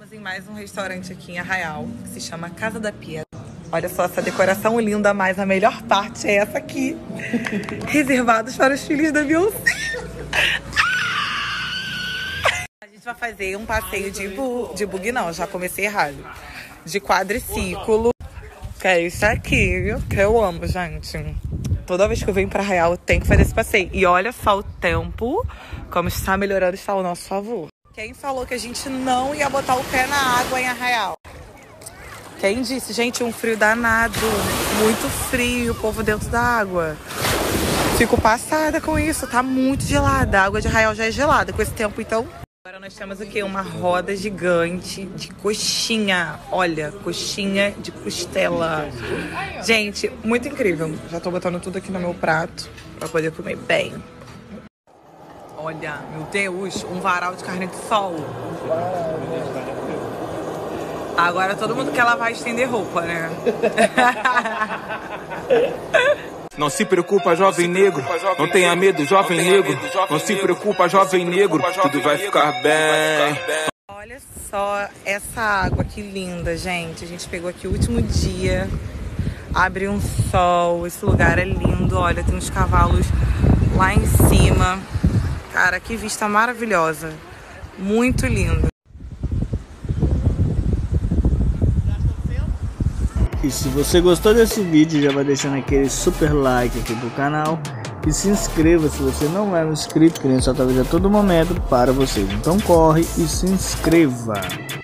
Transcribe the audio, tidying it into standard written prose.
Estamos em mais um restaurante aqui em Arraial, que se chama Casa da Pia. Olha só essa decoração linda, mas a melhor parte é essa aqui. Reservados para os filhos da Beyoncé. A gente vai fazer um passeio de bug não, já comecei errado. De quadriciclo. Que é isso aqui, viu? Que eu amo, gente. Toda vez que eu venho pra Arraial, eu tenho que fazer esse passeio. E olha só o tempo, como está melhorando, está ao nosso favor. Quem falou que a gente não ia botar o pé na água em Arraial? Quem disse? Gente, um frio danado. Muito frio, o povo dentro da água. Fico passada com isso, tá muito gelada. A água de Arraial já é gelada com esse tempo, então. Agora nós temos o quê? Uma roda gigante de coxinha. Olha, coxinha de costela. Gente, muito incrível. Já tô botando tudo aqui no meu prato pra poder comer bem. Olha, meu Deus, um varal de carne de sol. Agora todo mundo quer lavar e estender roupa, né? Não se preocupa, jovem negro, não tenha medo, jovem negro. Não se preocupa, jovem negro, tudo vai ficar bem. Olha só essa água, que linda, gente. A gente pegou aqui o último dia, abre um sol, esse lugar é lindo. Olha, tem uns cavalos lá em cima. Cara, que vista maravilhosa. Muito lindo. E se você gostou desse vídeo, já vai deixando aquele super like aqui pro canal. E se inscreva se você não é um inscrito, querendo soltar vídeo a todo momento para vocês. Então corre e se inscreva.